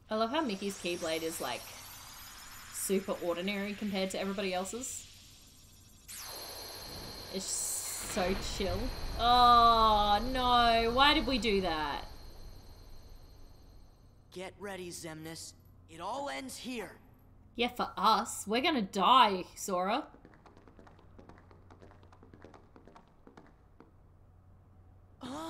I love how Mickey's Keyblade is like super ordinary compared to everybody else's. It's so chill. Oh no, why did we do that? Get ready, Xemnas. It all ends here. Yeah, for us. We're gonna die, Sora. Huh?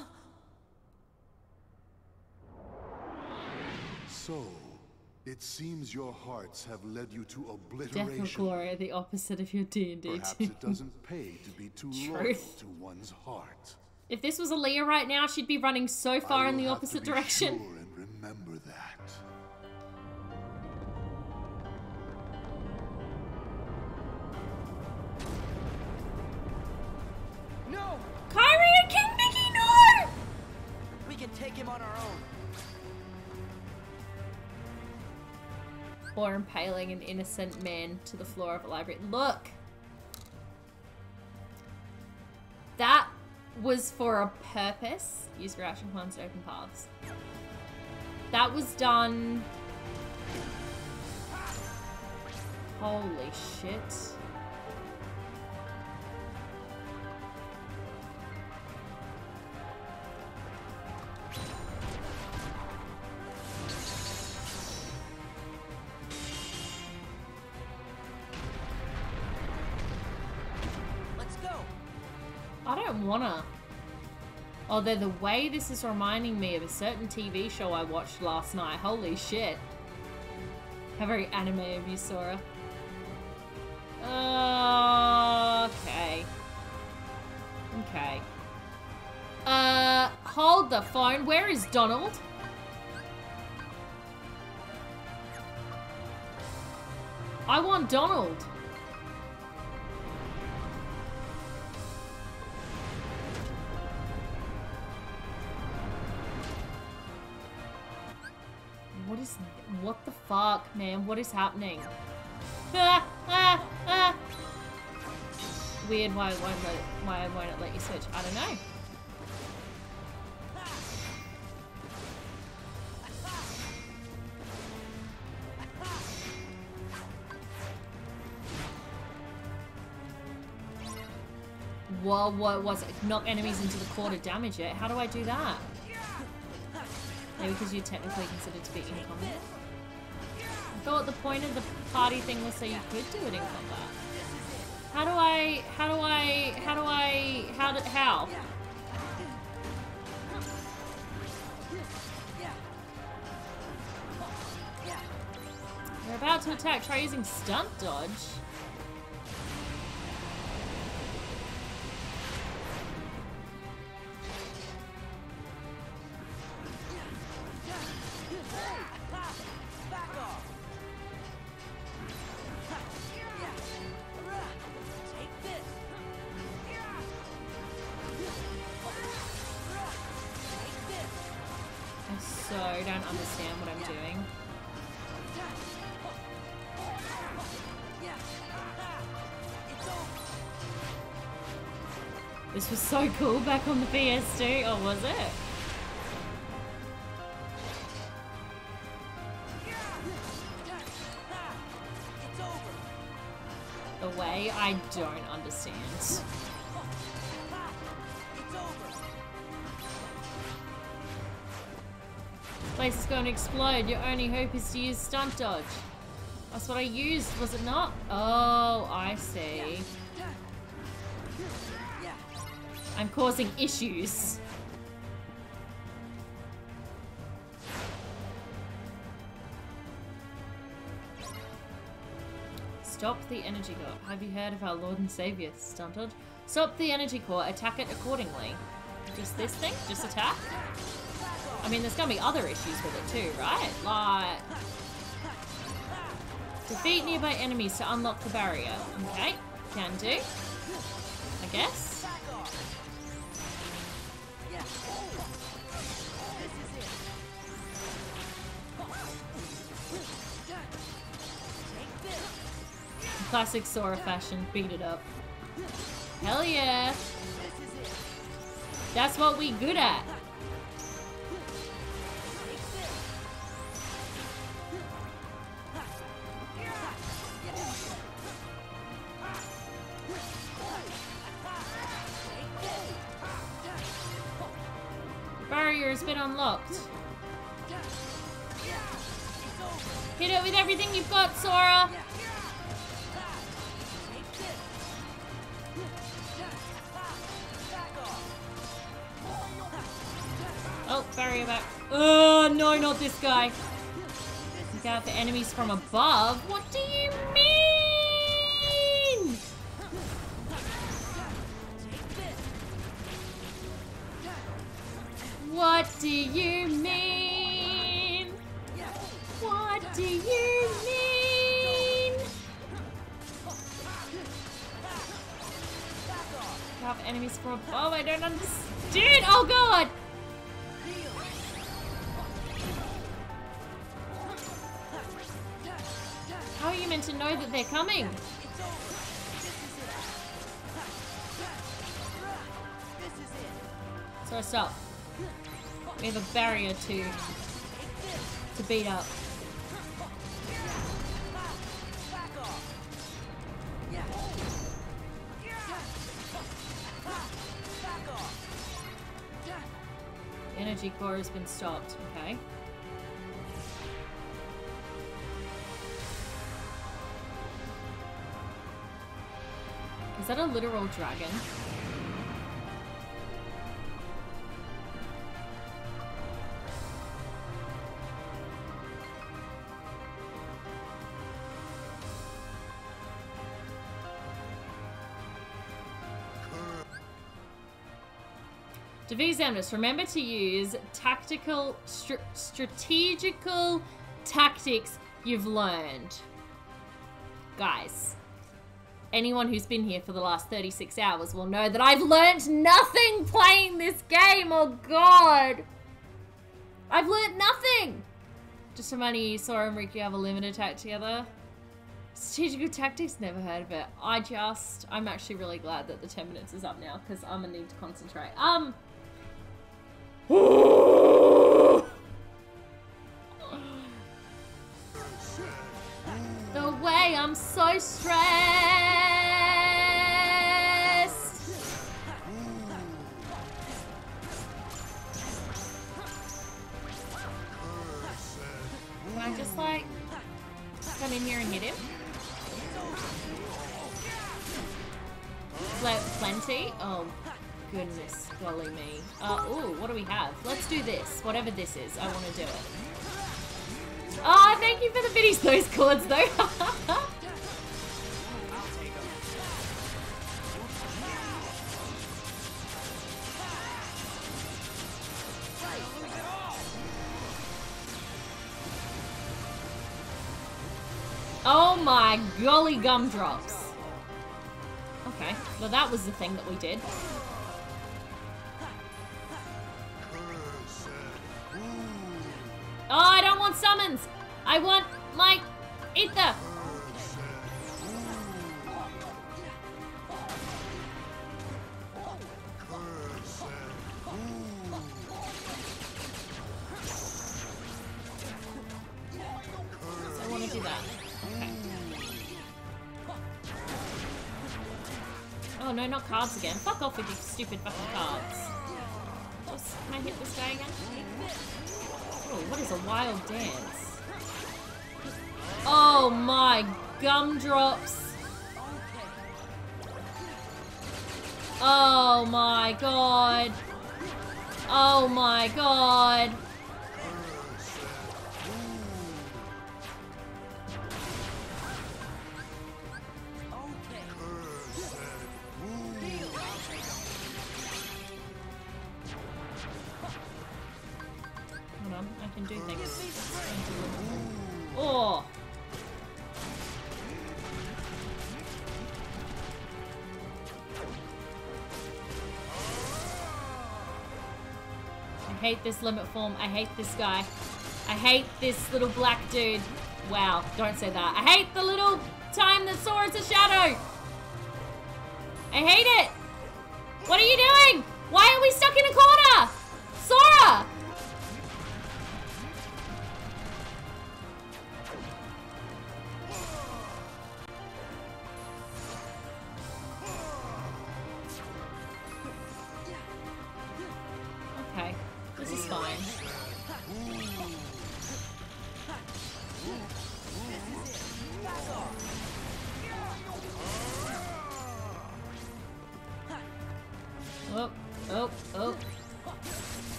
So, it seems your hearts have led you to Death obliteration. or glory are the opposite of your D&D Perhaps team. it doesn't pay to be too loyal Truth. to one's heart. If this was Aaliyah right now, she'd be running so far I in will the have opposite to be direction. Sure and remember that. No! Kyrie and King Mickey, no! We can take him on our own. Or impaling an innocent man to the floor of a library. Look! That was for a purpose. Use reaction command to open paths. That was done... Holy shit. Let's go. I don't wanna. Although the way this is reminding me of a certain TV show I watched last night. Holy shit. How very anime of you, Sora. Okay. Okay. Hold the phone. Where is Donald? I want Donald. What the fuck, man? What is happening? Weird, why won't it let you switch? I don't know. Well, what was it? Knock enemies into the core to damage it. How do I do that? Maybe because you're technically considered to be in combat. I thought the point of the party thing was so you could do it in combat. How? You're about to attack. Try using stunt dodge. I don't understand what I'm doing. This was so cool back on the PS2, or was it? The way I don't understand. Place is going to explode. Your only hope is to use stunt dodge. That's what I used, was it not? Oh, I see. I'm causing issues. Stop the energy core. Have you heard of our Lord and Savior, stunt dodge? Stop the energy core. Attack it accordingly. Just this thing? Just attack? I mean, there's gonna be other issues with it too, right? Like... Defeat nearby enemies to unlock the barrier. Okay, can do. I guess. Classic Sora fashion, beat it up. Hell yeah! That's what we good at. has been unlocked. Hit it with everything you've got, Sora! Oh, barrier back. Oh, no, not this guy. Look out for enemies from above. What do you mean? What do you mean? What do you mean? Look out for enemies from above. I don't understand. Oh, God. How are you meant to know that they're coming? So stop. We have a barrier to beat up. Energy core has been stopped. Okay. Is that a literal dragon? Devise Amnes, remember to use tactical, strategical tactics you've learned. Guys. Anyone who's been here for the last 36 hours will know that I've learnt nothing playing this game. Oh, God. I've learnt nothing. Just so many Sora and Riku have a limit attack together. Strategical tactics, never heard of it. I'm actually really glad that the 10 minutes is up now because I'm going to need to concentrate. No way, I'm so stressed. Can I just like come in here and hit him? Plenty? Oh goodness, golly me. Ooh, what do we have? Let's do this. Whatever this is, I want to do it. Oh, thank you for the biddies, those chords though. Oh my golly gumdrops. Okay, well that was the thing that we did. Oh, I don't want summons. I want my ether. So I want to do that. Okay. Oh no, not cards again. Fuck off with your stupid fucking cards. Can I hit this guy again? Oh, what is a wild dance? Oh my gumdrops. Oh my god. Oh my god. Hold on, I can do things. Oh! I hate this limit form. I hate this guy. I hate this little black dude. Wow, don't say that. I hate the little time that Sora's a shadow. I hate it. What are you doing? Why are we stuck in a corner? Sora! Okay, this is fine.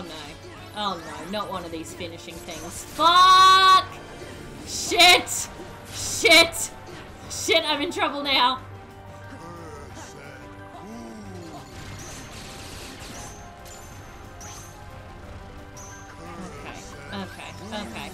Oh no. Oh no, not one of these finishing things. Fuck! Shit! Shit! Shit, I'm in trouble now. Okay.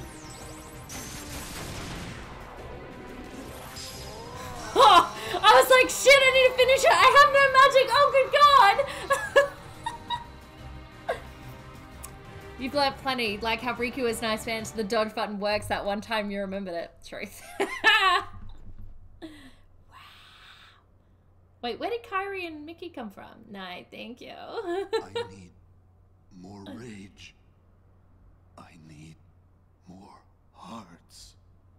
Oh, I was like, shit, I need to finish it. I have no magic. Oh, good God. You've learnt plenty. Like how Riku is nice fans. The dodge button works that one time you remembered it. Truth. Wow. Wait, where did Kairi and Mickey come from? No, thank you. I need more rage. I need more hearts.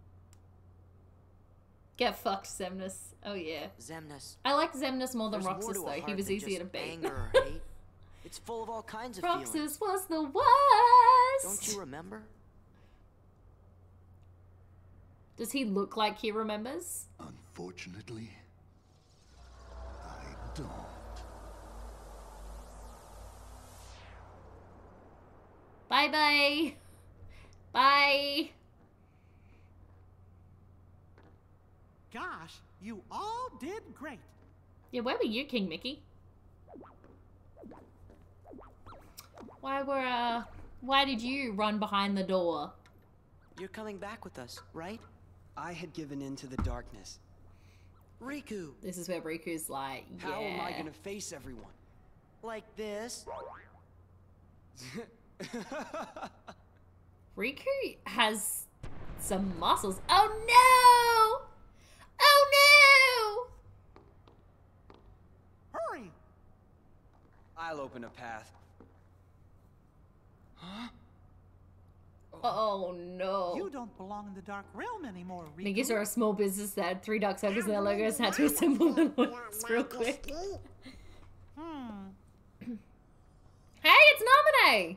Get fucked, Xemnas. Oh yeah. Xemnas. I like Xemnas more than There's more Roxas to a though. heart He was than easier to just beat. Anger or hate. It's full of all kinds of feelings. Roxas was the worst. Don't you remember? Does he look like he remembers? Unfortunately, I don't. Bye bye. Bye. Gosh, you all did great. Yeah, where were you, King Mickey? Why did you run behind the door? You're coming back with us, right? I had given in to the darkness. Riku! This is where Riku's like, yeah. How am I gonna face everyone? Like this? Riku has some muscles. Oh no! Oh no! Hurry! I'll open a path. Oh no. You don't belong in the Dark Realm anymore, Riku. Niggas are a small business that had 3 dark circles in their logos and had to assemble them once real quick. Hey, it's Naminé!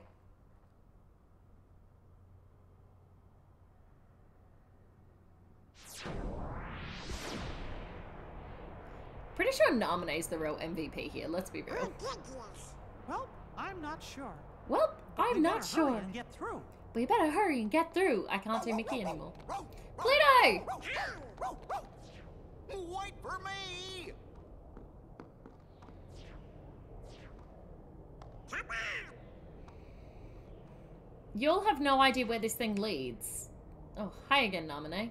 Pretty sure Naminé's the real MVP here, let's be real. Well, I'm not sure. Well, I'm We not better hurry sure. and get through. But you better hurry and get through. I can't say Mickey anymore. Pluto! Wait for me! You'll have no idea where this thing leads. Oh, hi again, Naminé.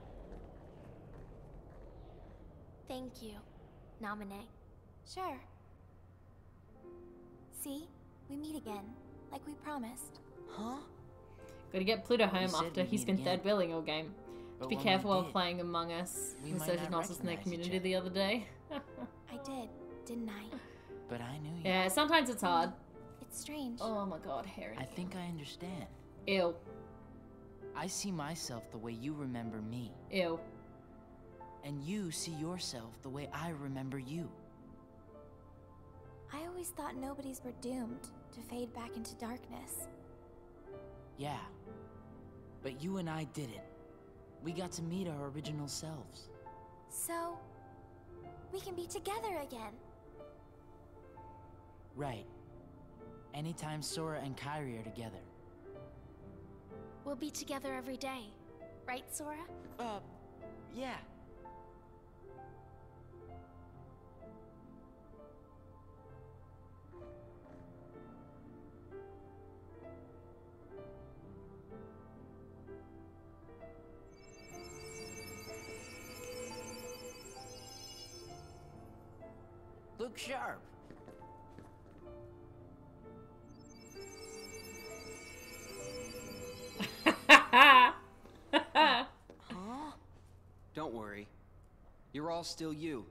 Thank you, Naminé. Sure. See? We meet again, like we promised. Huh? Gotta get Pluto home said after we'd he's meet been again. third wheeling all game. But Be when careful we while did, playing Among Us. we The might social not narcissist in their recognize each community other. the other day. I did, didn't I? But I knew you. Yeah, sometimes it's hard. It's strange. Oh my god, Harry. I think I understand. Ew. I see myself the way you remember me. Ew. And you see yourself the way I remember you. I always thought nobodies were doomed to fade back into darkness. Yeah. But you and I didn't. We got to meet our original selves. So, we can be together again. Right. Anytime Sora and Kairi are together. We'll be together every day. Right, Sora? Yeah. Look sharp. Huh? Don't worry. You're all still you.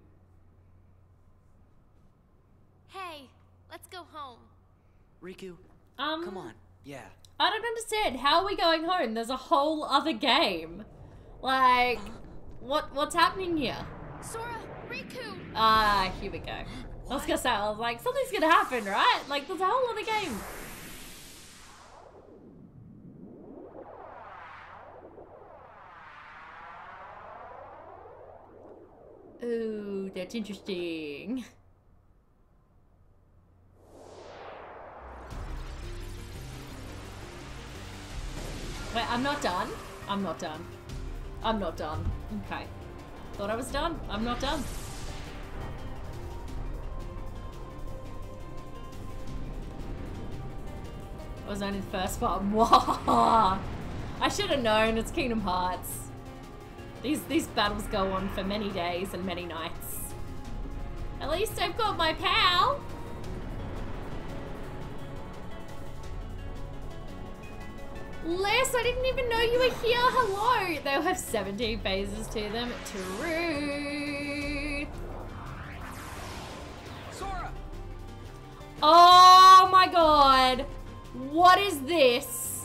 Hey, let's go home. Riku, Um, come on. Yeah. I don't understand. How are we going home? There's a whole other game. Like, what's happening here? Sora, Riku! Ah, here we go. I was gonna say, I was like, something's gonna happen, right? Like, there's a whole other game. Ooh, that's interesting. Wait, I'm not done. I'm not done. I'm not done. Okay. Thought I was done. I'm not done. I was only the first part. Whoa! I should have known. It's Kingdom Hearts. These battles go on for many days and many nights. At least I've got my pal. Les, I didn't even know you were here. Hello. They'll have 17 phases to them. Truth. Sora! Oh my god. What is this?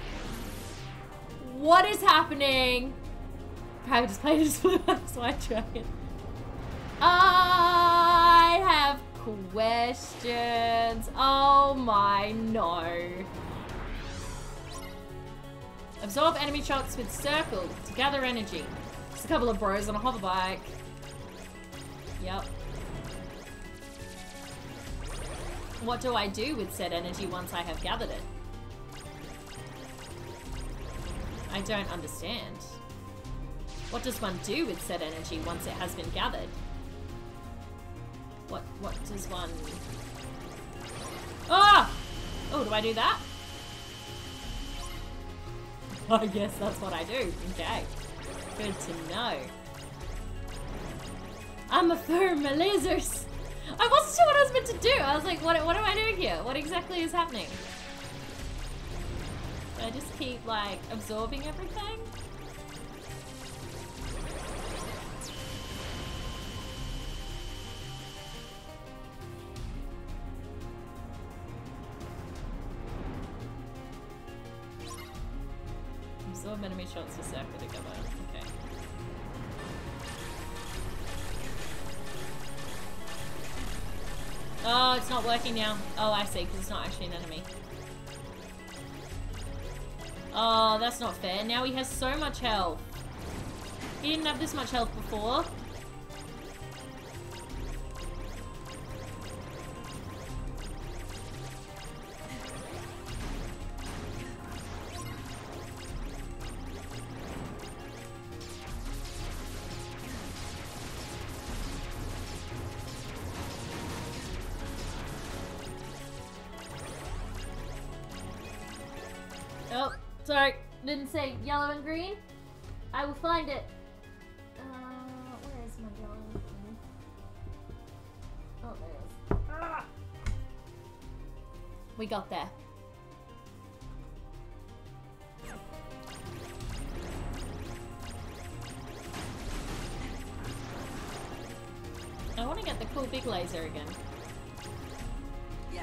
What is happening? Probably just played this Blue Eyes White Dragon. I have questions. Oh my no. Absorb enemy shots with circle to gather energy. Just a couple of bros on a hover bike. Yep. What do I do with said energy once I have gathered it? I don't understand. What does one do with said energy once it has been gathered? What does one... Ah! Oh, do I do that? I guess that's what I do. Okay. Good to know. I'm a firm, my lasers! I wasn't sure what I was meant to do. I was like, what am I doing here? What exactly is happening? Do I just keep, like, absorbing everything? Absorb enemy shots for circle together. Okay. Oh, it's not working now. Oh, I see, because it's not actually an enemy. Oh, that's not fair. Now he has so much health. He didn't have this much health before. Oh, sorry. Didn't say yellow and green. I will find it. Where is my yellow and green? Oh, there it is. Ah! We got there. I want to get the cool big laser again. Yeah.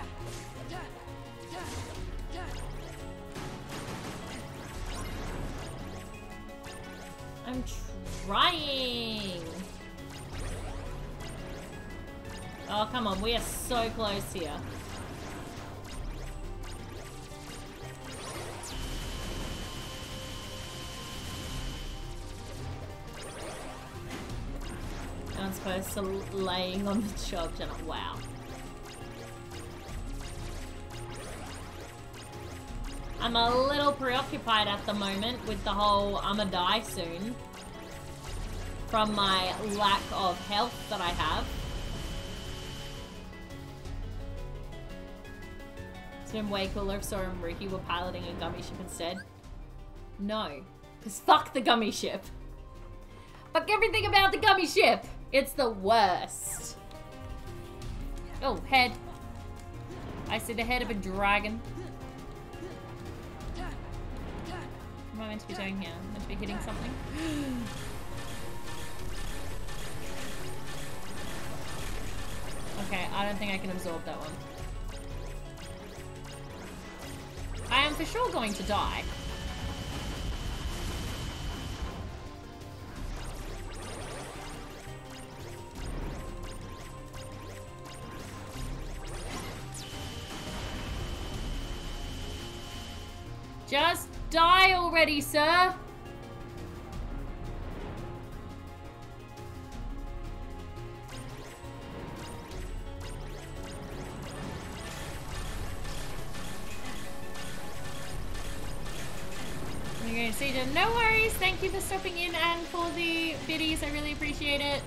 I'm trying. Oh, come on. We are so close here. I'm supposed to laying on the chop channel. Wow. I'm a little preoccupied at the moment with the whole I'ma die soon from my lack of health that I have. It's been way cooler if Sora and Ricky were piloting a gummy ship instead. No, because fuck the gummy ship. Fuck everything about the gummy ship. It's the worst. Oh, head. I see the head of a dragon. What am I meant to be doing here? I'm meant to be hitting something? Okay, I don't think I can absorb that one. I am for sure going to die. Just die already, sir! Thanks, Eden. No worries. Thank you for stopping in and for the biddies. I really appreciate it.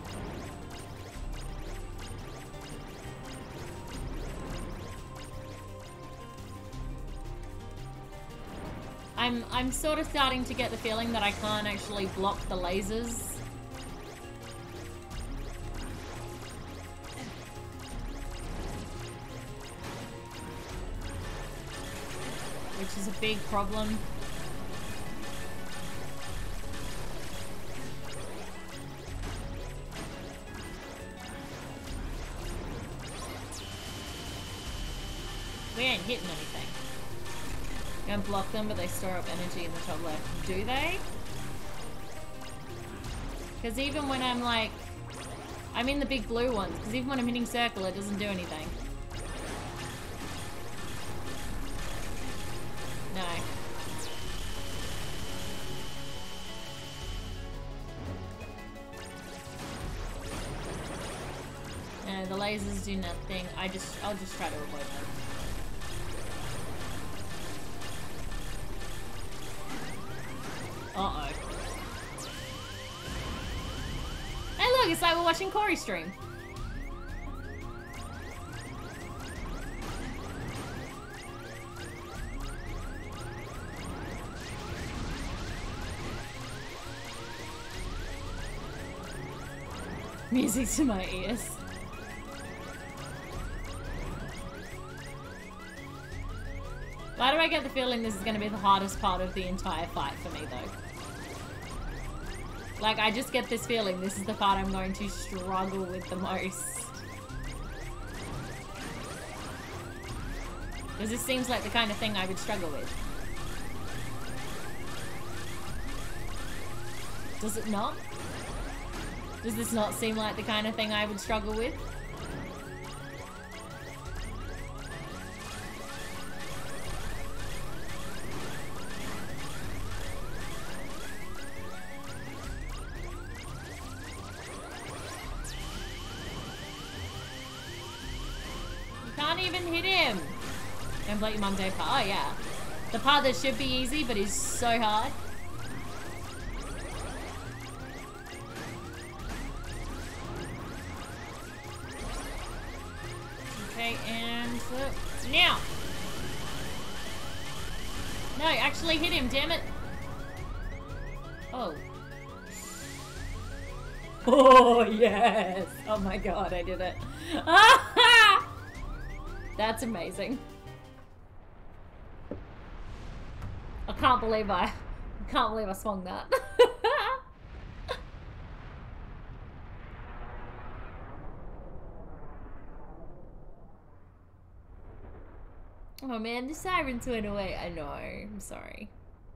I'm sort of starting to get the feeling that I can't actually block the lasers. Which is a big problem. We ain't hitting anything. Gonna block them, but they store up energy in the top left. Do they? Because even when I'm like... I mean the big blue ones, because even when I'm hitting circle, it doesn't do anything. No. No, the lasers do nothing. I'll just try to avoid them. Uh-oh. Hey look, it's like we're watching Corey stream. Music to my ears. Why do I get the feeling this is going to be the hardest part of the entire fight for me, though? Like, I just get this feeling this is the part I'm going to struggle with the most. Because this seems like the kind of thing I would struggle with. Does it not? Does this not seem like the kind of thing I would struggle with? Can't even hit him. Don't let your mum do part. Oh yeah. The part that should be easy but is so hard. Okay, and now. No, actually hit him, damn it. Oh. Oh yes. Oh my god, I did it. That's amazing. I can't believe I swung that. Oh man, the sirens went away. I know, I'm sorry.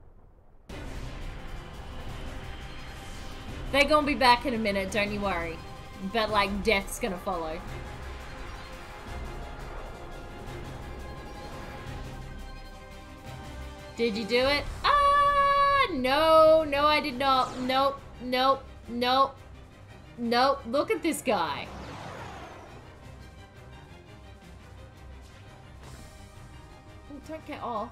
They're gonna be back in a minute, don't you worry. But like, death's gonna follow. Did you do it? Ah, no, no, I did not. Nope, nope, nope, nope. Look at this guy. Oh, don't get off.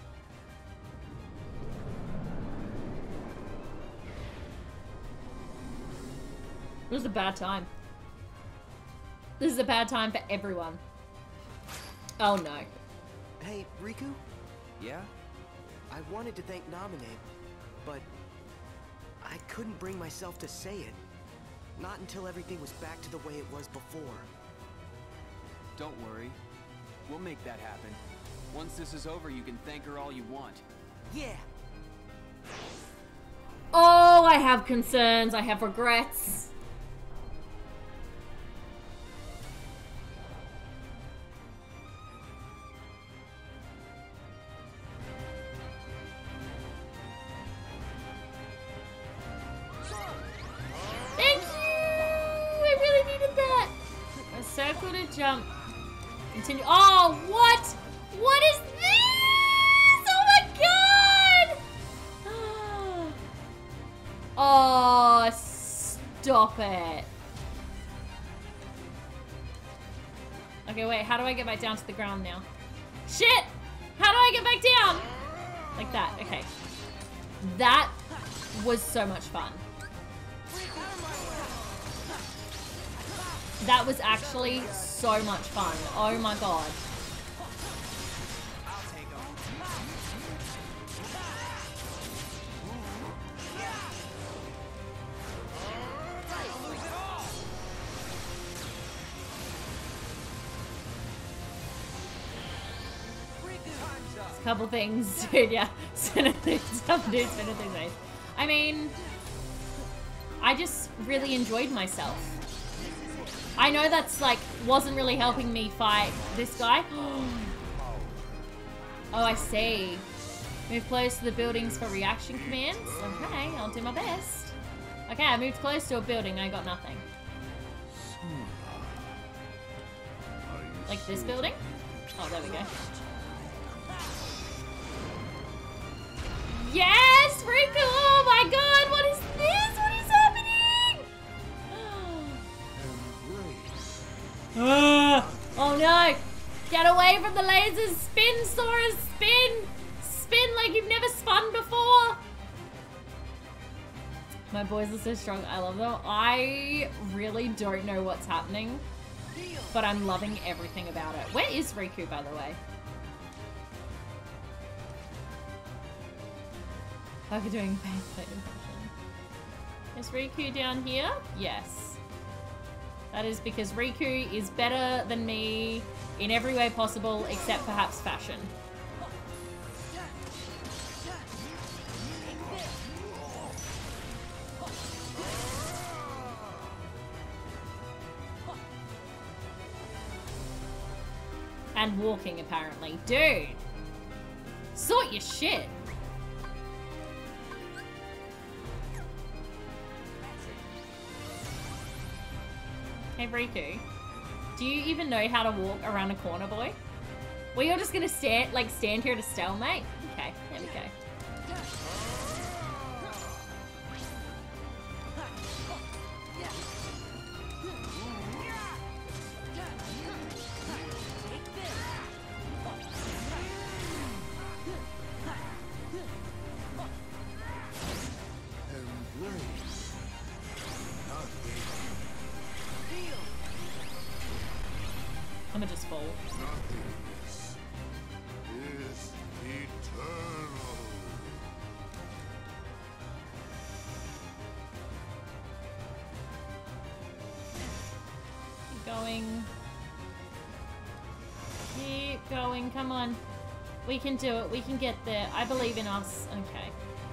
This is a bad time. This is a bad time for everyone. Oh no. Hey, Riku? Yeah? I wanted to thank Naminé, but I couldn't bring myself to say it. Not until everything was back to the way it was before. Don't worry. We'll make that happen. Once this is over, you can thank her all you want. Yeah! Oh, I have concerns. I have regrets. Jump. Continue. Oh, what? What is this? Oh my god! Oh, stop it. Okay, wait. How do I get back down to the ground now? Shit! How do I get back down? Like that. Okay. That was so much fun. That was actually so much fun. Oh my god. Couple things, dude, yeah. Some dudes, things. I mean, I just really enjoyed myself. I know that's like, wasn't really helping me fight this guy. Oh, I see. Move close to the buildings for reaction commands. Okay, I'll do my best. Okay, I moved close to a building, I got nothing. Like this building? Oh, there we go. Yes, Riku! Oh my god, what is this? What is happening? Oh no! Get away from the lasers! Spin, Sora, spin! Spin like you've never spun before! My boys are so strong, I love them. I really don't know what's happening, but I'm loving everything about it. Where is Riku, by the way? Like doing faceplate impression. Is Riku down here? Yes. That is because Riku is better than me in every way possible, except perhaps fashion. And walking, apparently. Dude! Sort your shit! Hey Riku, do you even know how to walk around a corner, boy? Well, you're just gonna stand here to stalemate? Okay, there we go. I'm gonna just fall. Nothingness is eternal. Keep going. Keep going, come on. We can do it, we can get there. I believe in us. Okay.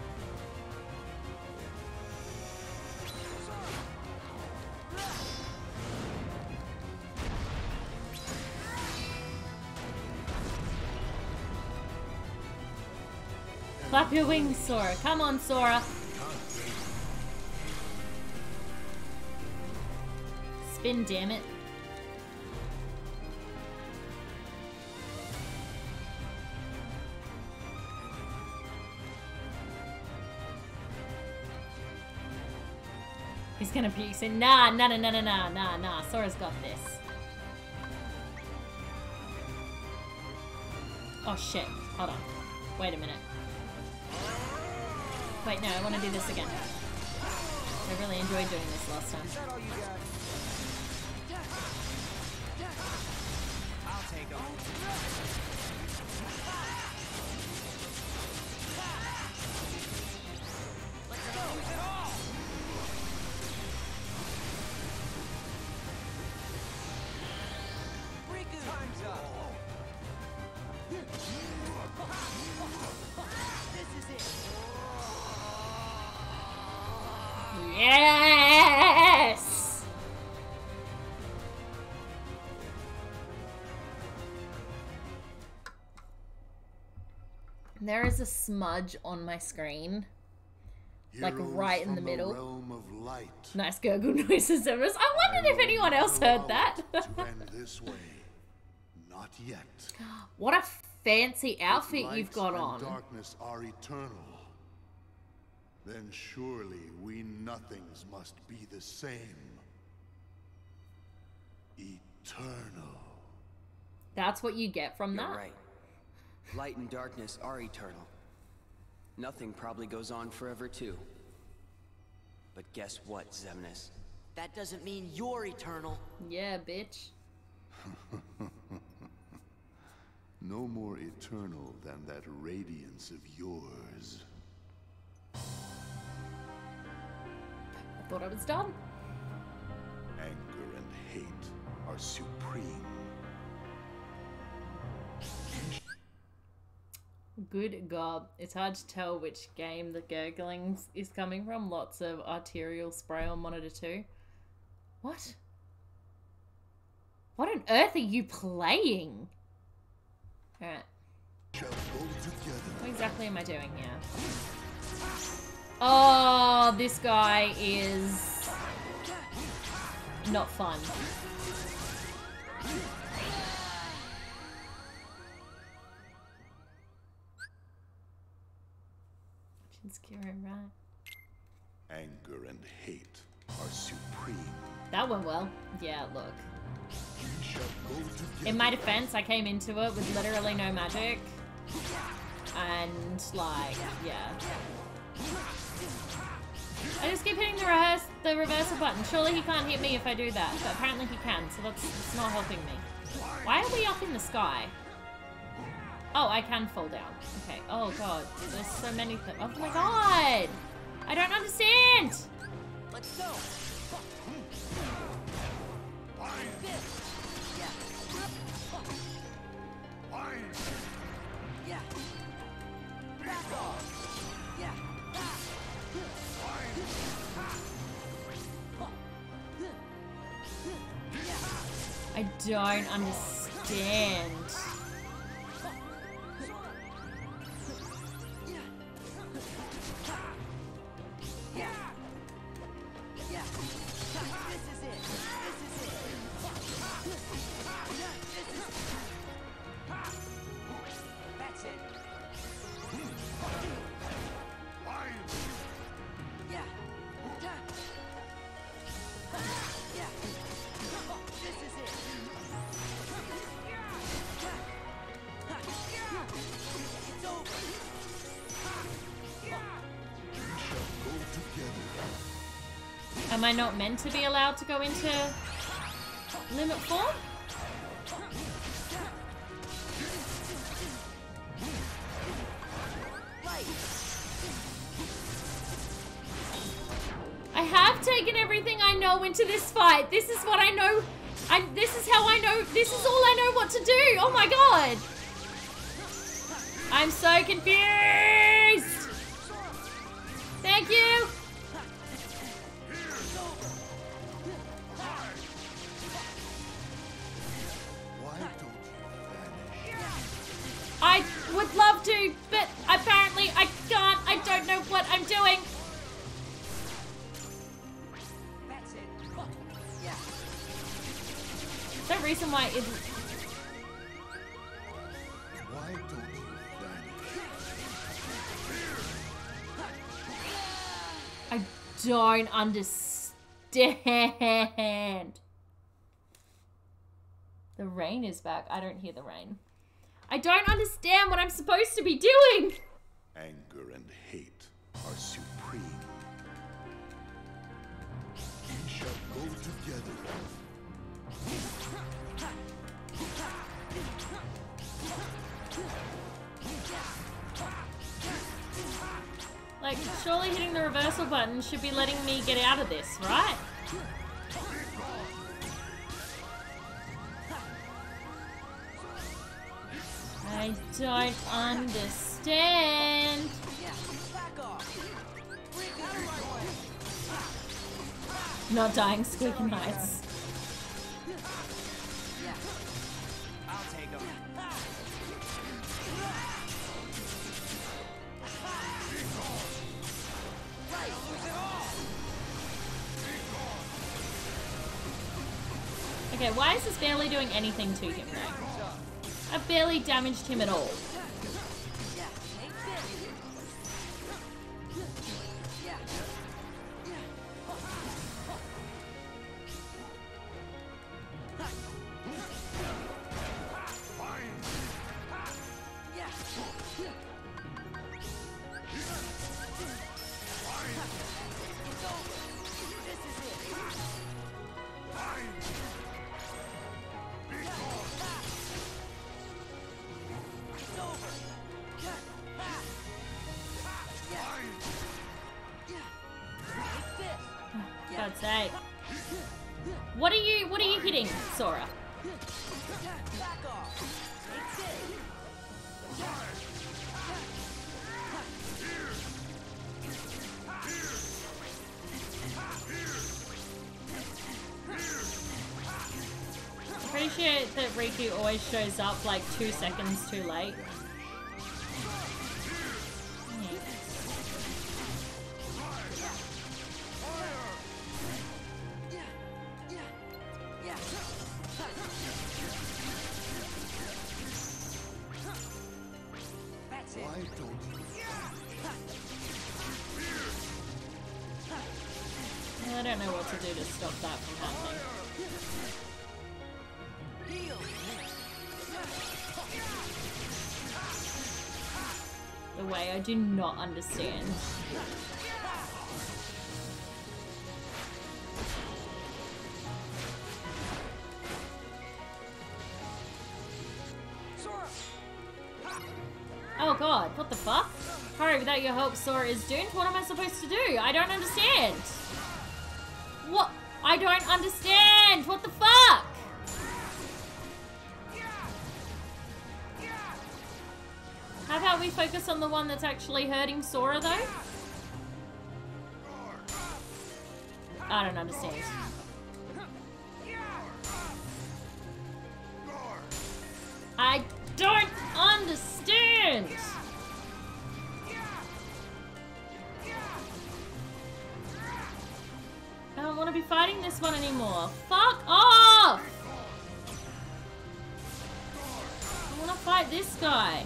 Flap your wings, Sora. Come on, Sora. Spin, damn it. He's gonna puke. Say, nah. Sora's got this. Oh shit. Hold on. Wait a minute. Wait, no, I want to do this again. I really enjoyed doing this last time. I'll take them. Time's up. Yes! There is a smudge on my screen. Like right in the middle. Realm of light. Nice gurgle noises. I wondered if anyone else heard that. To end this way. Not yet. What a fancy outfit If you've light got and on. darkness are eternal. Then surely we nothings must be the same. Eternal. That's what you get from You're that? right. Light and darkness are eternal. Nothing probably goes on forever too. But guess what, Xemnas? That doesn't mean you're eternal. Yeah, bitch. No more eternal than that radiance of yours. I thought I was done. Anger and hate are supreme. Good God. It's hard to tell which game the gurgling is coming from. Lots of arterial spray on monitor 2. What? What on earth are you playing? Alright. What exactly am I doing here? Oh, this guy is not fun. Shinskiro, right? Anger and hate are supreme. That went well. Yeah, look. We shall go together. In my defense, I came into it with literally no magic. And, like, yeah. I just keep hitting the reversal button. Surely he can't hit me if I do that. But apparently he can, so that's not helping me. Why are we up in the sky? Oh, I can fall down. Okay. Oh, God. There's so many things. Oh, my God! I don't understand! Let's go. Yeah. Back off. Yeah. I don't understand. Am I not meant to be allowed to go into limit form? I have taken everything I know into this fight. This is what I know. This is how I know. This is all I know what to do. Oh my God. I'm so confused. Thank you. I would love to, but apparently I can't. I don't know what I'm doing. That's it. Yeah. Is there a reason why it... Why don't you vanish? I don't understand. The rain is back. I don't hear the rain. I don't understand what I'm supposed to be doing. Anger and hate are supreme. We shall go together. Like, surely hitting the reversal button should be letting me get out of this, right? I don't understand. Not dying, Squeaky Knights. I'll take him. Okay, why is this barely doing anything to him though? I've barely damaged him at all. God's sake. What are you hitting, Sora? Appreciate that Riku always shows up like 2 seconds too late. Why don't you? I don't know what to do to stop that from happening. The way I do not understand. Oh god, what the fuck? Hurry, without your help, Sora is doomed? What am I supposed to do? I don't understand. What? I don't understand! What the fuck? How about we focus on the one that's actually hurting Sora, though? I don't understand. I don't understand! I don't want to be fighting this one anymore. Fuck off! I want to fight this guy.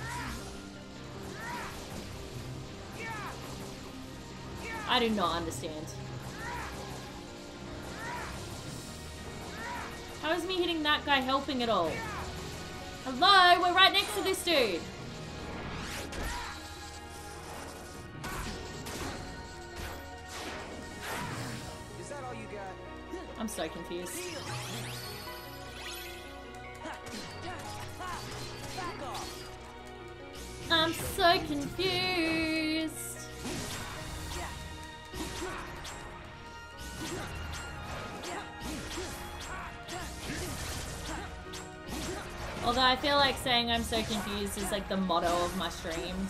I do not understand. How is me hitting that guy helping at all? Hello? We're right next to this dude. Is that all you got? I'm so confused. I'm so confused. Although I feel like saying I'm so confused is like the motto of my streams.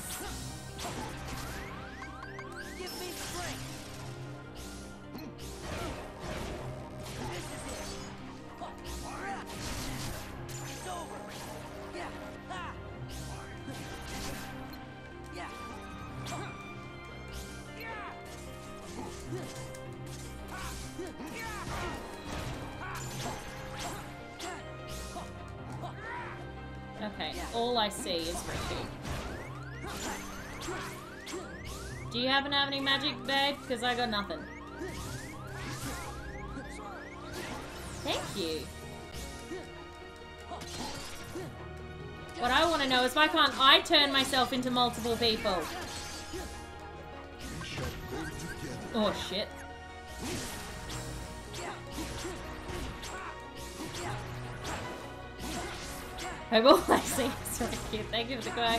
Okay, all I see is Riku. Do you happen to have any magic, babe? Because I got nothing. Thank you. What I want to know is why can't I turn myself into multiple people? Oh shit. I will I see. It's really cute. Thank you for the quack.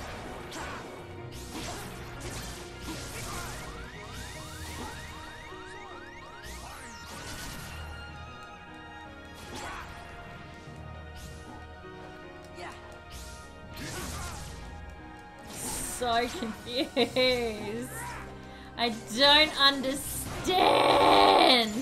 So confused. I don't understand.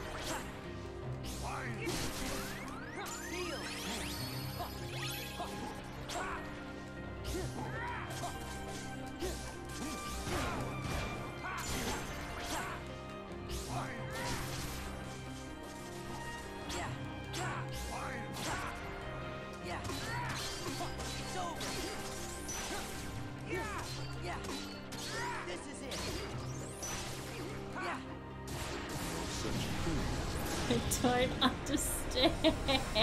I don't understand.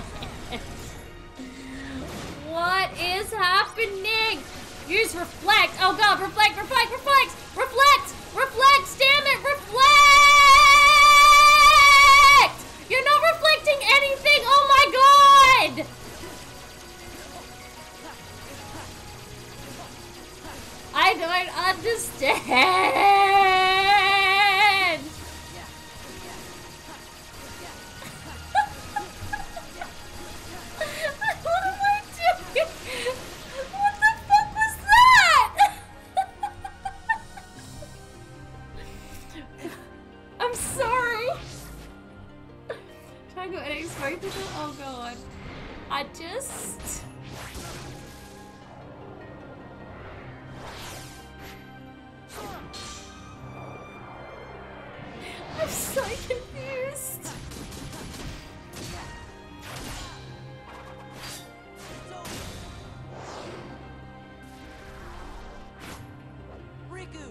What is happening? Use reflect. Oh god, reflect, reflect, reflect, reflect, reflect, damn it, reflect! You're not reflecting anything, oh my god! I don't understand. I just... I'm so confused. Riku!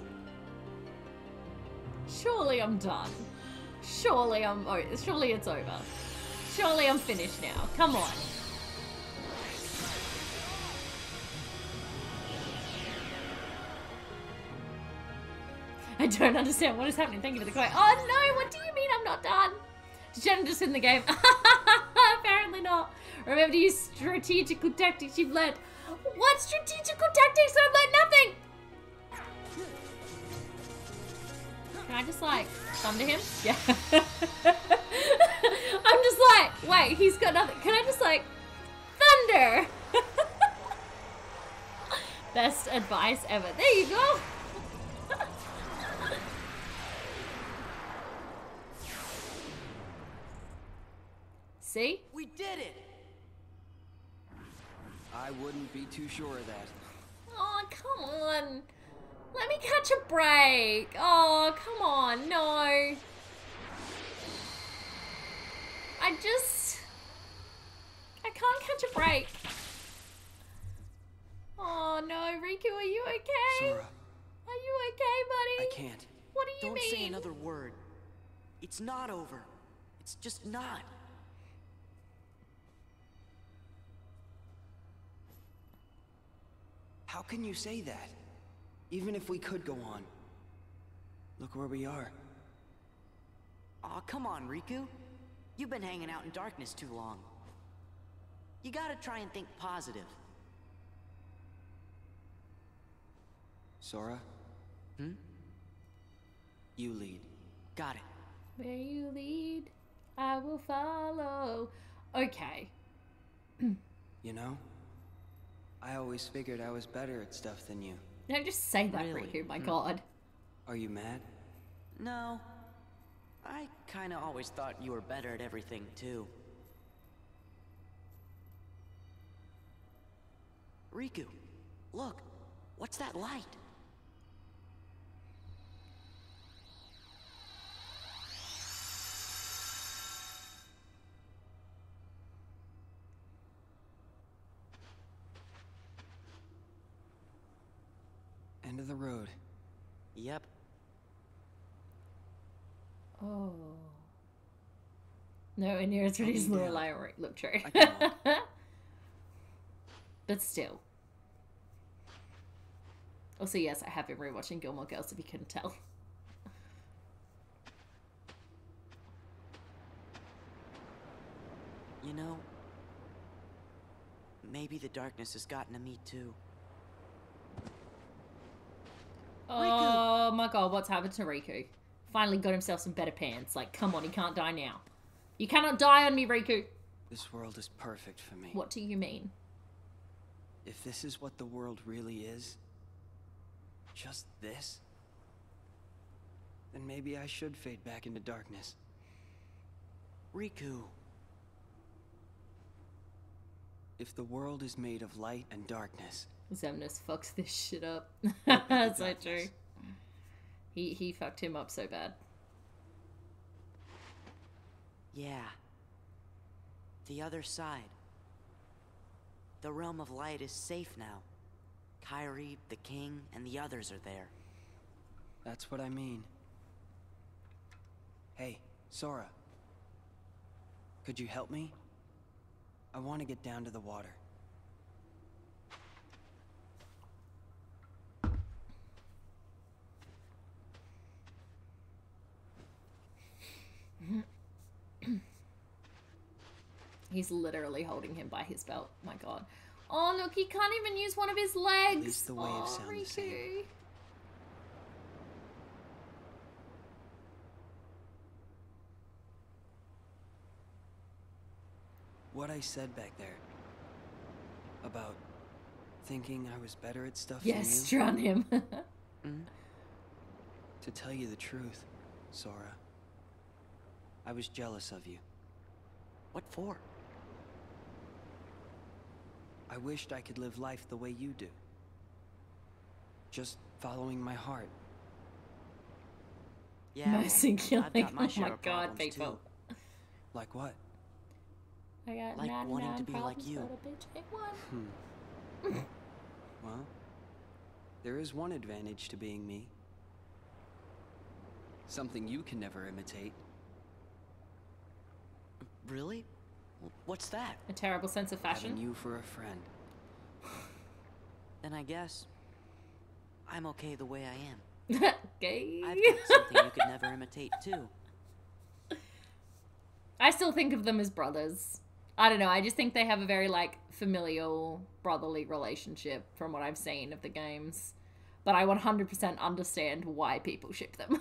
Surely I'm done. Surely surely it's over. Surely I'm finished now. Come on. I don't understand what is happening. Thank you for the quote. Oh no, what do you mean I'm not done? Is Jen just in the game? Apparently not. Remember to use strategical tactics you've learned. What strategical tactics? I've learned nothing! Can I just like thunder him? Yeah. I'm just like, wait, he's got nothing. Can I just like thunder? Best advice ever. There you go. See? We did it! I wouldn't be too sure of that. Oh, come on. Let me catch a break. Oh, come on. No. I can't catch a break. Oh, no. Riku, are you okay? Sora, Are you okay, buddy? I can't. What do you Don't mean? say another word. It's not over. It's just not. How can you say that? Even if we could go on. Look where we are. Aw, come on, Riku. You've been hanging out in darkness too long. You gotta try and think positive. Sora? Hmm? You lead. Got it. Where you lead, I will follow. Okay. You know? I always figured I was better at stuff than you. Don't just say that, Really? Riku. My God. Are you mad? No. I kinda always thought you were better at everything, too. Riku, look. What's that light? End of the road. Yep. Oh. No, and near as pretty as down. Lorelai or look true. I can walk. But still. Also, yes, I have been rewatching Gilmore Girls if you couldn't tell. You know, maybe the darkness has gotten to me, too. Oh my God, what's happened to Riku? Finally got himself some better pants. Like, come on, he can't die now. You cannot die on me, Riku. This world is perfect for me. What do you mean? If this is what the world really is, just this, then maybe I should fade back into darkness. Riku. If the world is made of light and darkness, Xemnas fucks this shit up. What That's would so be true. darkness? He fucked him up so bad. Yeah. The other side. The realm of light is safe now. Kairi, the king, and the others are there. that's what I mean. Hey, Sora. Could you help me? I want to get down to the water. He's literally holding him by his belt. My God. Oh, look, he can't even use one of his legs. least the waves sound the same. Riku. What I said back there about thinking I was better at stuff Yes, than you. drown him. To tell you the truth, Sora, I was jealous of you. What for? I wished I could live life the way you do. Just following my heart. Yeah, well, Mercy killing. I've got my Oh share my of god, problems, people. too. Like what? I got Like 99 wanting to be like problems, you. but a bitch ain't one. Well, there is one advantage to being me. Something you can never imitate. Really? What's that? A terrible sense of Having fashion. you for a friend. Then I guess I'm okay the way I am. Gay. I've got something you could never imitate, too. I still think of them as brothers. I don't know, I just think they have a very, like, familial, brotherly relationship from what I've seen of the games. But I 100% understand why people ship them.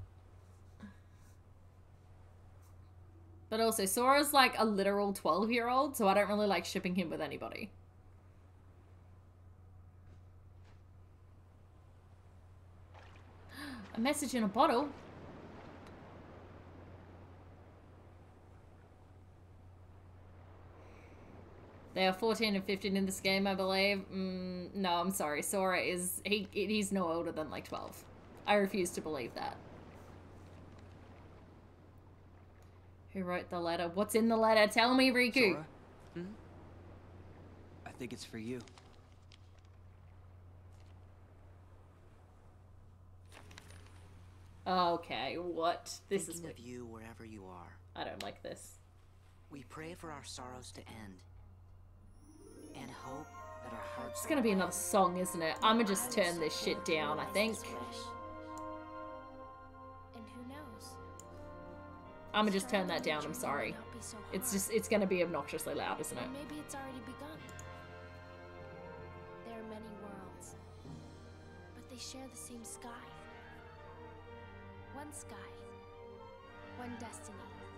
But also, Sora's, like, a literal 12-year-old, so I don't really like shipping him with anybody. A message in a bottle? They are 14 and 15 in this game, I believe. No, I'm sorry. Sora is... He's no older than, like, 12. I refuse to believe that. Who wrote the letter? What's in the letter? Tell me, Riku. Sora? I think it's for you. Okay, what? This is Thinking weird. of you wherever you are. I don't like this. We pray for our sorrows to end. And hope that our hearts... It's gonna be another song, isn't it? I'ma just turn this shit down, I think. And who knows? I'ma just turn that down, I'm sorry. Not be so It's hard. just, it's gonna be obnoxiously loud, isn't it? Or maybe it's already begun. There are many worlds, but they share the same sky. One sky, one destiny.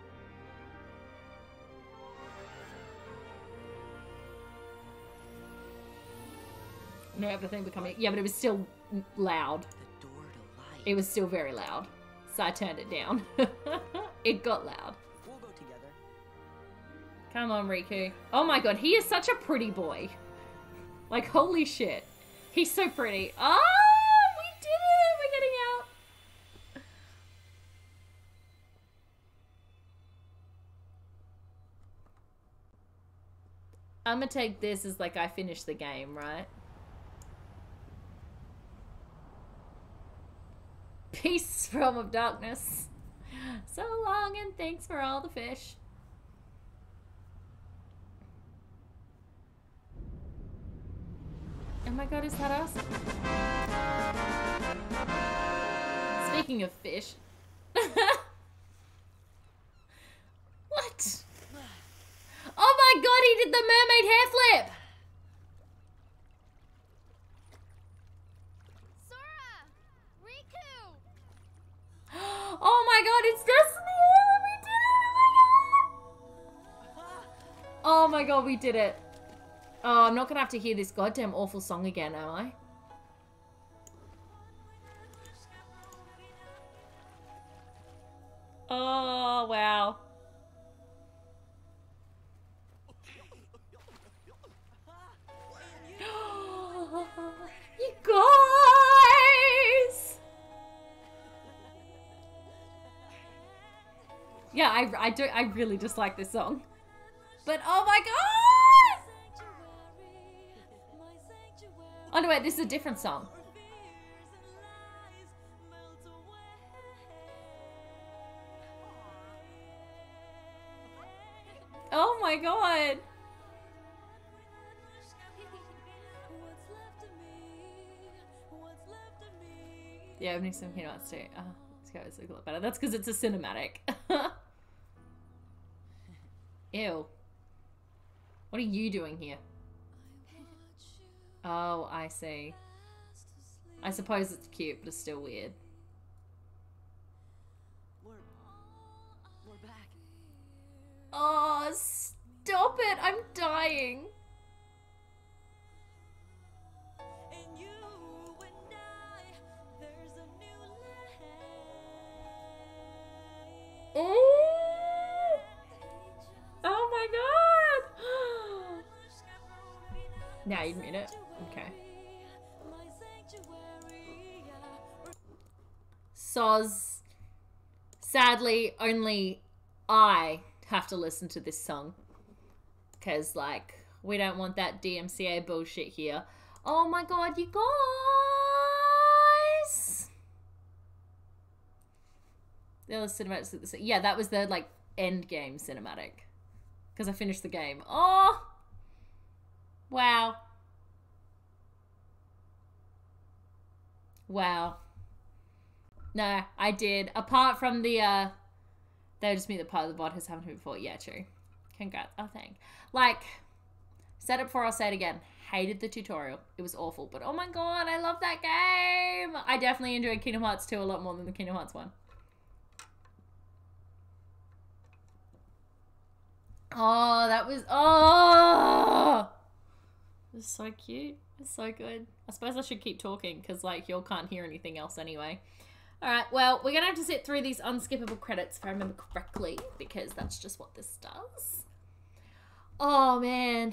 No, everything becoming... Yeah, but it was still loud. The door to light. It was still very loud. So I turned it down. It got loud. We'll go together. Come on, Riku. Oh my god, he is such a pretty boy. Like, holy shit. He's so pretty. Oh, we did it! We're getting out. I'm gonna take this as like I finished the game, right? Peace, realm of darkness. So long and thanks for all the fish. Oh my god, is that us? Speaking of fish. What? Oh my god, he did the mermaid hair flip! Sora! Riku! Oh my god, it's Destiny! We did it! Oh my god, we did it. Oh, I'm not gonna have to hear this goddamn awful song again, am I? Oh, wow. You guys! Yeah, I really dislike this song. But oh my god! Oh no, wait, this is a different song. Oh my god! Yeah, opening some peanuts too. Oh, this guy was a lot better. That's because it's a cinematic. Ew. What are you doing here? Oh, I see. I suppose it's cute, but it's still weird. We're back. Oh, stop it! I'm dying. Oh my god! Now you admit it? Okay. Soz. Sadly, only I have to listen to this song. Because, like, we don't want that DMCA bullshit here. Oh my god, you guys! The other cinematics, yeah, that was the, like, end game cinematic. Because I finished the game. Oh! Wow. Wow. No, I did. Apart from the, they just mean the part of the bot has happened to me before. Yeah, true. Congrats. Oh, thank. Like, said it before, I'll say it again. Hated the tutorial. It was awful. But oh my god, I love that game. I definitely enjoyed Kingdom Hearts 2 a lot more than the Kingdom Hearts 1. Oh, that was... Oh! It was so cute. It's so good. I suppose I should keep talking because, like, y'all can't hear anything else anyway. Alright, well, we're going to have to sit through these unskippable credits if I remember correctly because that's just what this does. Oh, man.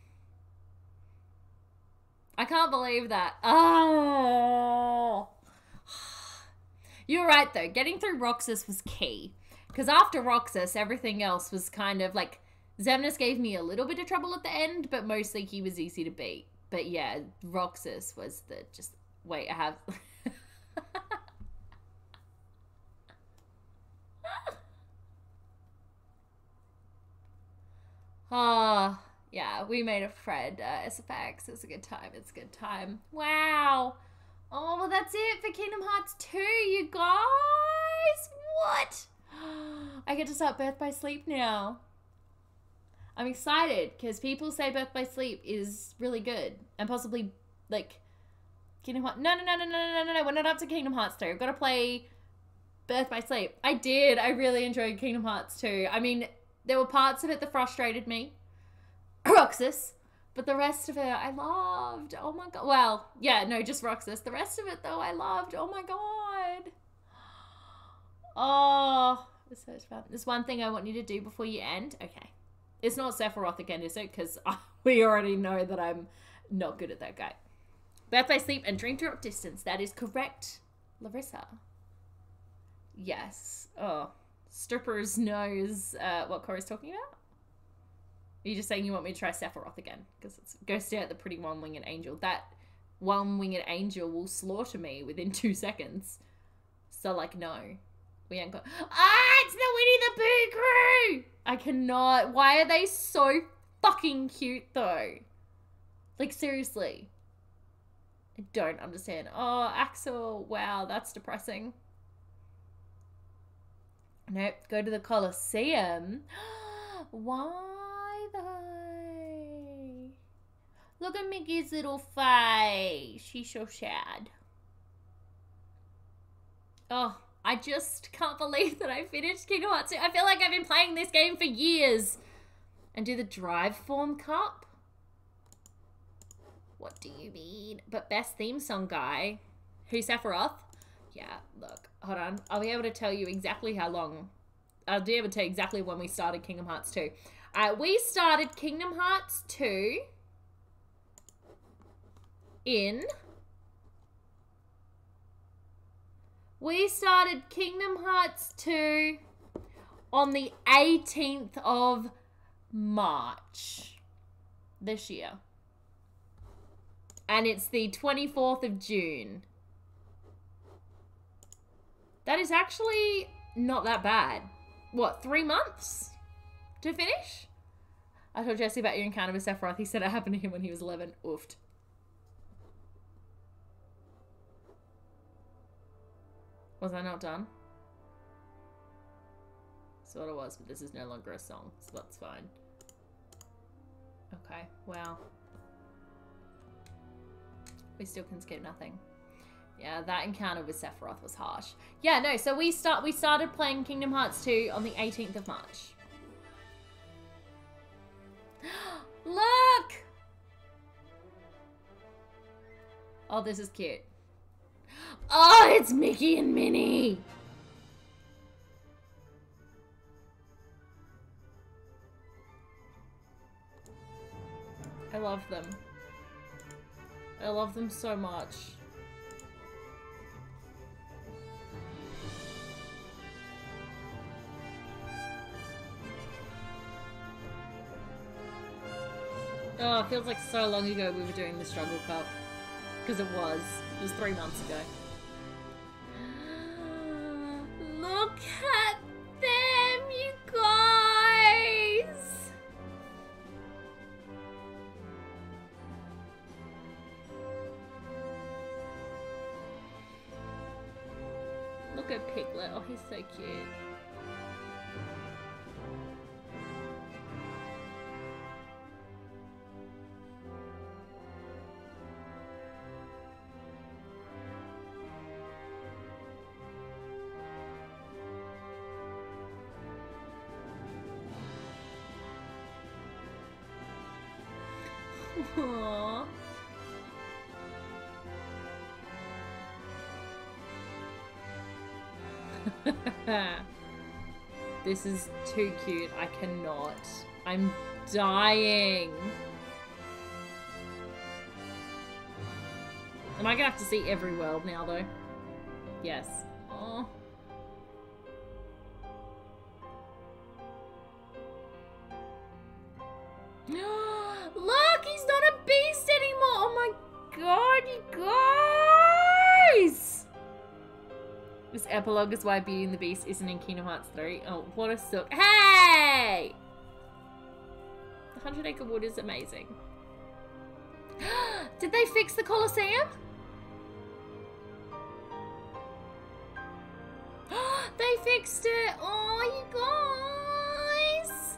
I can't believe that. Oh! You're right, though. Getting through Roxas was key. Because after Roxas, everything else was kind of, like... Xemnas gave me a little bit of trouble at the end, but mostly he was easy to beat. But yeah, Roxas was the just... Wait, I have... Oh, yeah, we made a friend, SFX. It's a good time. It's a good time. Wow. Oh, well, that's it for Kingdom Hearts 2, you guys. What? I get to start Birth by Sleep now. I'm excited because people say Birth by Sleep is really good and possibly like Kingdom Hearts. No. We're not up to Kingdom Hearts 2. I've got to play Birth by Sleep. I did. I really enjoyed Kingdom Hearts 2. I mean, there were parts of it that frustrated me. Roxas. But the rest of it, I loved. Oh my god. Well, yeah, no, just Roxas. The rest of it, though, I loved. Oh my god. Oh, it's so fun. There's one thing I want you to do before you end. Okay. It's not Sephiroth again, is it? Because we already know that I'm not good at that guy. Birth by Sleep and Dream Drop Distance. That is correct, Larissa. Yes. Oh. Strippers knows what Corey's talking about? Are you just saying you want me to try Sephiroth again? Because it's go stare at the pretty one-winged angel. That one-winged angel will slaughter me within 2 seconds. So, like, no. We ain't got... Ah! It's the Winnie the Pooh crew! I cannot... Why are they so fucking cute, though? Like, seriously. I don't understand. Oh, Axel. Wow, that's depressing. Nope. Go to the Colosseum. Why, though? Look at Mickey's little face. She's so sad. Oh, I just can't believe that I finished Kingdom Hearts 2. I feel like I've been playing this game for years. And do the Drive Form Cup? What do you mean? But best theme song guy. Who's Sephiroth? Yeah, look. Hold on. I'll be able to tell you exactly how long. I'll be able to tell you exactly when we started Kingdom Hearts 2. We started Kingdom Hearts 2 in... We started Kingdom Hearts 2 on the 18th of March this year. And it's the 24th of June. That is actually not that bad. What, 3 months to finish? I told Jesse about your encounter with Sephiroth. He said it happened to him when he was 11. Oofed. Was I not done? That's what it was, but this is no longer a song, so that's fine. Okay, well. We still can skip nothing. Yeah, that encounter with Sephiroth was harsh. Yeah, no, so we started playing Kingdom Hearts 2 on the 18th of March. Look! Oh, this is cute. Oh, it's Mickey and Minnie! I love them. I love them so much. Oh, it feels like so long ago we were doing the Struggle Cup. Because it was. It was 3 months ago. Look at them, you guys! Look at Piglet. Oh, he's so cute. Aww. This is too cute. I cannot. I'm dying. Am I gonna have to see every world now, though? Yes. Oh. Look, he's not a beast anymore. Oh my god, you guys! This epilogue is why Beauty and the Beast isn't in Kingdom Hearts 3. Oh, what a suck. Hey! The 100 Acre Wood is amazing. Did they fix the Colosseum? They fixed it. Oh, you guys.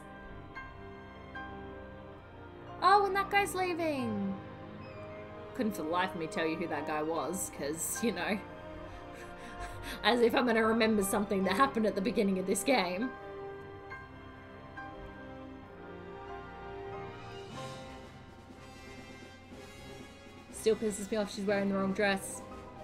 Oh, and that guy's leaving. Couldn't for the life of me tell you who that guy was, because, you know, as if I'm going to remember something that happened at the beginning of this game. Still pisses me off she's wearing the wrong dress.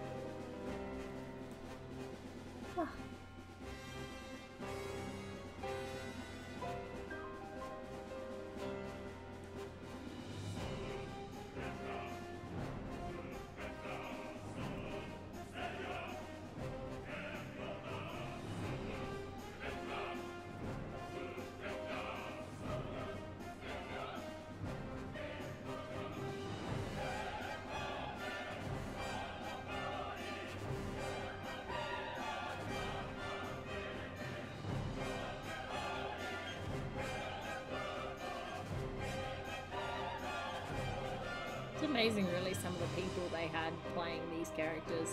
It's amazing, really, some of the people they had playing these characters.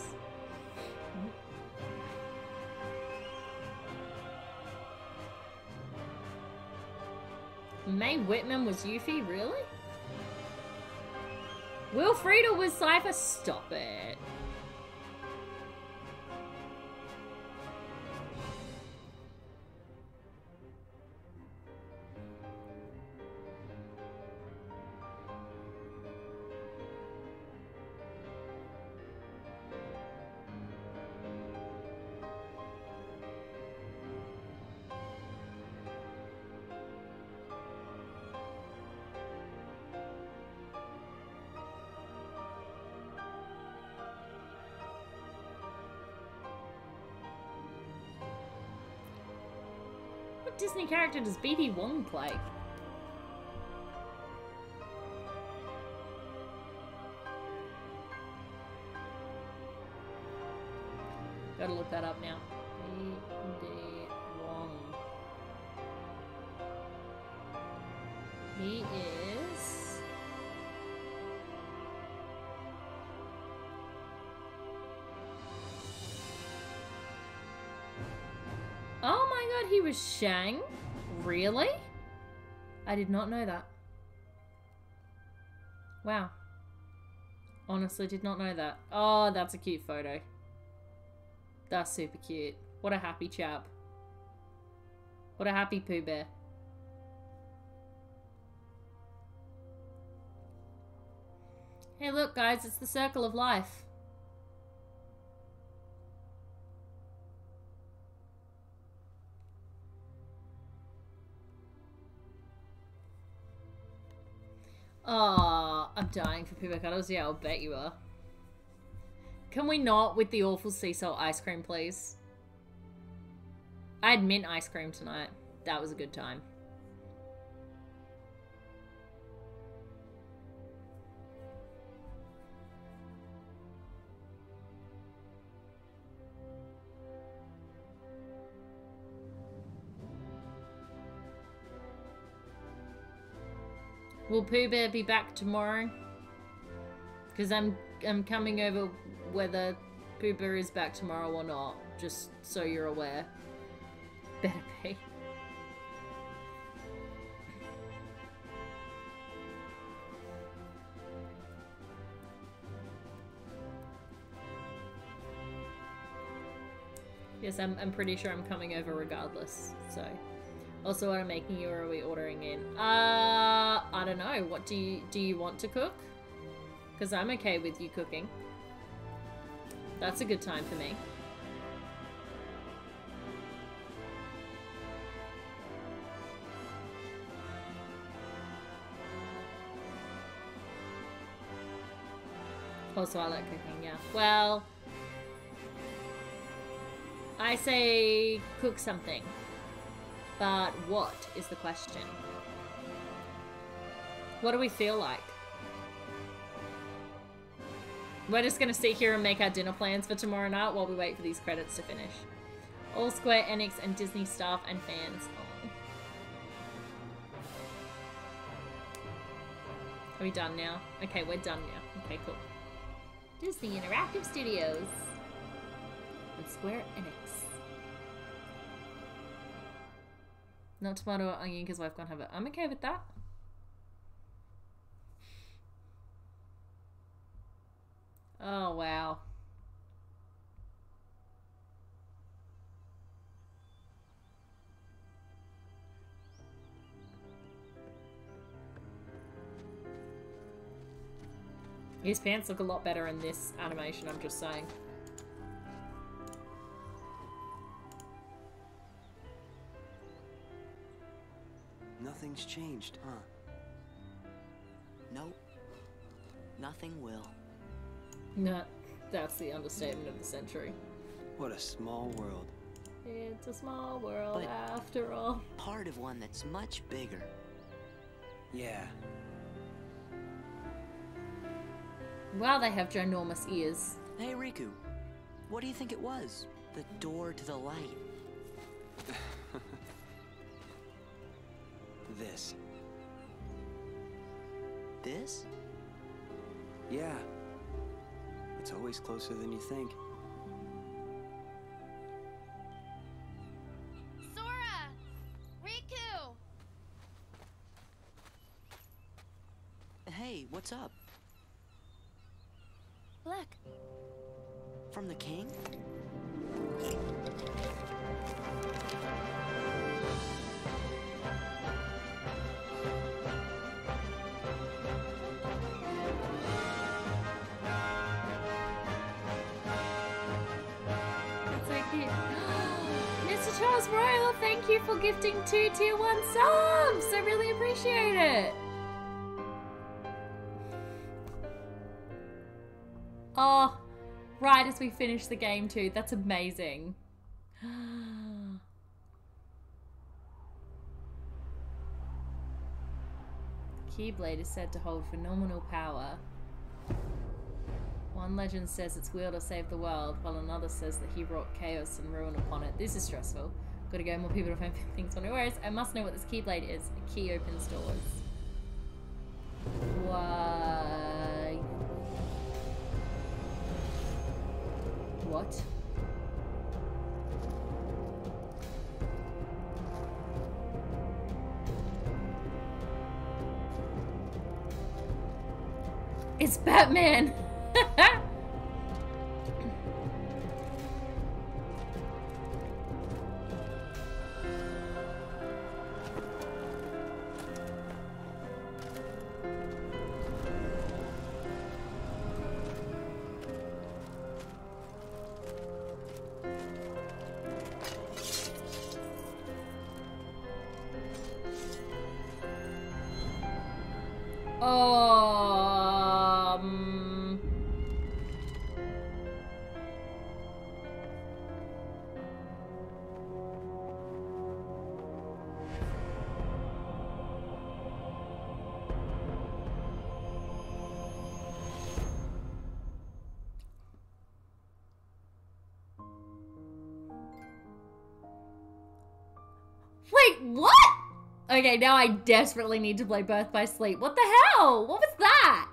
Mae Whitman was Yuffie, really? Wilfreda was Cypher? Stop it. What Disney character does BD Wong play? Gotta look that up now. BD Wong. He is... Oh my god, he was Shang? Really? I did not know that. Wow. Honestly, did not know that. Oh, that's a cute photo. That's super cute. What a happy chap. What a happy Pooh Bear. Hey look guys, it's the circle of life. Oh, I'm dying for Pooper Cuddles. Yeah, I'll bet you are. Can we not with the awful sea salt ice cream, please? I had mint ice cream tonight. That was a good time. Will Pooh Bear be back tomorrow? Because I'm coming over whether Pooh Bear is back tomorrow or not, just so you're aware. Better be. Yes, I'm pretty sure I'm coming over regardless, so. Also, what I'm making you, or are we ordering in? I don't know. What do you want to cook? Because I'm okay with you cooking. That's a good time for me. Also, I like cooking, yeah. Well, I say cook something. But what is the question? What do we feel like? We're just gonna sit here and make our dinner plans for tomorrow night while we wait for these credits to finish. All Square Enix and Disney staff and fans. Oh. Are we done now? Okay, we're done now. Okay, cool. Disney Interactive Studios and Square Enix. Not tomato or onion because wife can't have it. I'm okay with that. Oh, wow. His pants look a lot better in this animation, I'm just saying. Nothing's changed, huh? Nope. Nothing will. No, that's the understatement of the century. What a small world. It's a small world But after all. part of one that's much bigger. Yeah. Wow, they have ginormous ears. Hey, Riku. What do you think it was? The door to the light. This. This? Yeah. It's always closer than you think. Sora! Riku! Hey, what's up? Look, From the king? That's so cute. Mr. Charles Royal, thank you for gifting 2 tier 1 subs! I really appreciate it! Oh, right as we finish the game too. That's amazing. Keyblade is said to hold phenomenal power. One legend says its wielder saved the world, while another says that he wrought chaos and ruin upon it. This is stressful. Gotta go, more people to find things on. No worries. I must know what this Keyblade is. A key opens doors. Why? What? It's Batman! Oh. What? Okay, now I desperately need to play Birth by Sleep. What the hell? What was that?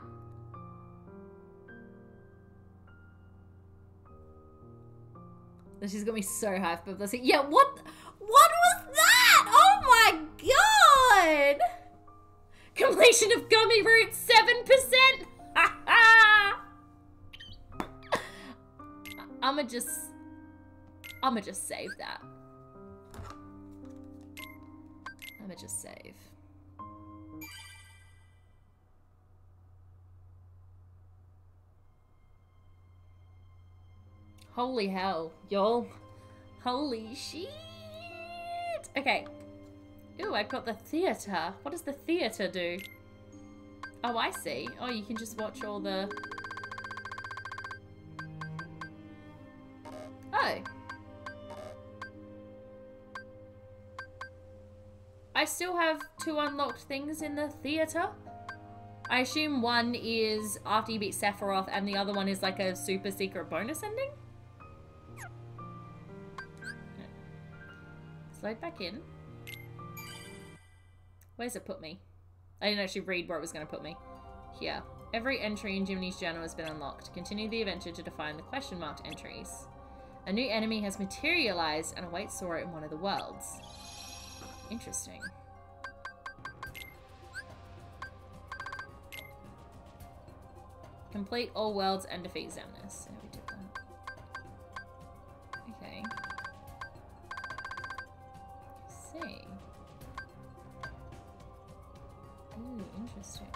She's got me so hyped, but let's see. Yeah, what was that? Oh my god! Completion of Gummy Root, 7%! I'ma just save that. I'ma just save. Holy hell, y'all. Holy shit. Okay. Ooh, I've got the theater. What does the theater do? Oh, I see. Oh, you can just watch all the... Oh. I still have 2 unlocked things in the theater. I assume one is after you beat Sephiroth and the other one is like a super secret bonus ending? Slide back in. Where's it put me? I didn't actually read where it was going to put me. Here. Every entry in Jiminy's journal has been unlocked. Continue the adventure to define the question-marked entries. A new enemy has materialized and awaits Sora in one of the worlds. Interesting. Complete all worlds and defeat Xemnas. Yeah, we did that. Okay. Let's see. Ooh, interesting.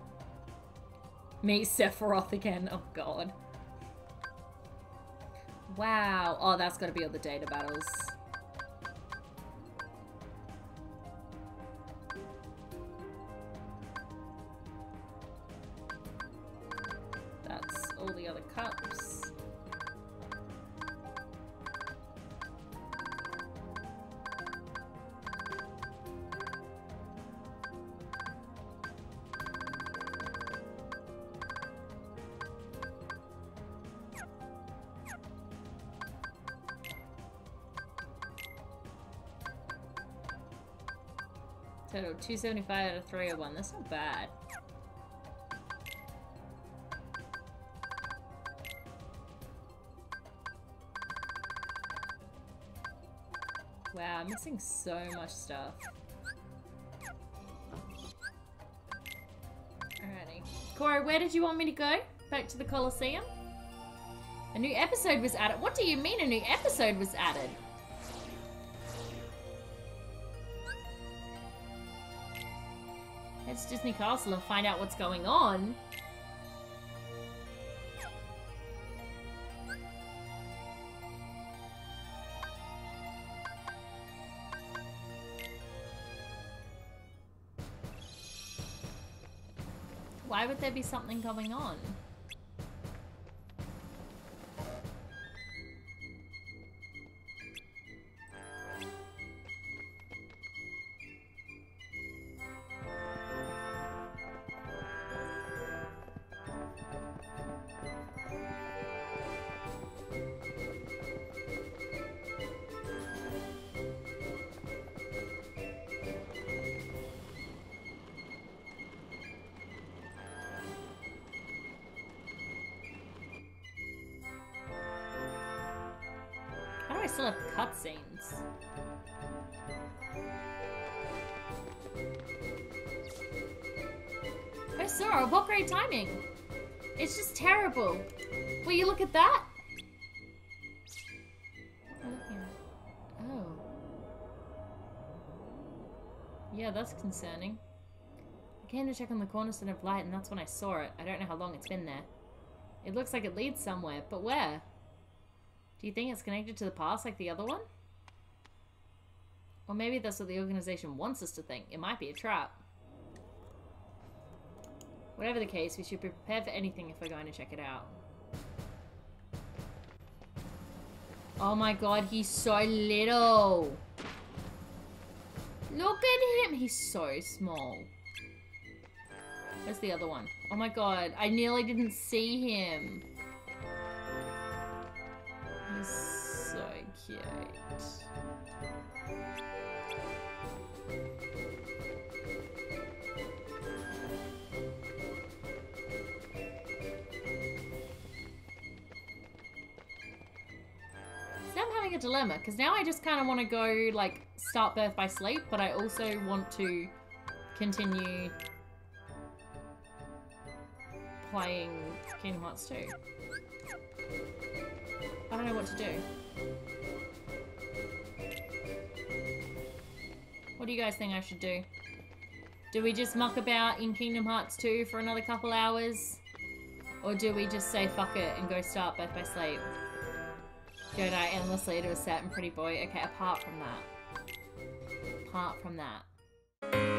Meet Sephiroth again. Oh god. Wow. Oh, that's gotta be all the data battles. That's all the other cups. Total 275 out of 301. That's not bad. Wow, I'm missing so much stuff. Alrighty. Cora, where did you want me to go? Back to the Colosseum? A new episode was added. What do you mean a new episode was added? Head to Disney Castle and find out what's going on. Why would there be something going on? How do I still have cutscenes? Oh, Sora, what great timing! It's just terrible. Will you look at that? Oh. Yeah, that's concerning. I came to check on the cornerstone of light and that's when I saw it. I don't know how long it's been there. It looks like it leads somewhere, but where? Do you think it's connected to the past like the other one? Or maybe that's what the organization wants us to think. It might be a trap. Whatever the case, we should be prepared for anything if we're going to check it out. Oh my god, he's so little. Look at him. He's so small. Where's the other one? Oh my god, I nearly didn't see him. He's so cute. having a dilemma, because now I just kind of want to go, like, start Birth by Sleep, but I also want to continue playing Kingdom Hearts 2. I don't know what to do. What do you guys think I should do? Do we just muck about in Kingdom Hearts 2 for another couple hours? Or do we just say fuck it and go start Birth by Sleep? Go die endlessly to a certain pretty boy. Okay, apart from that. Apart from that.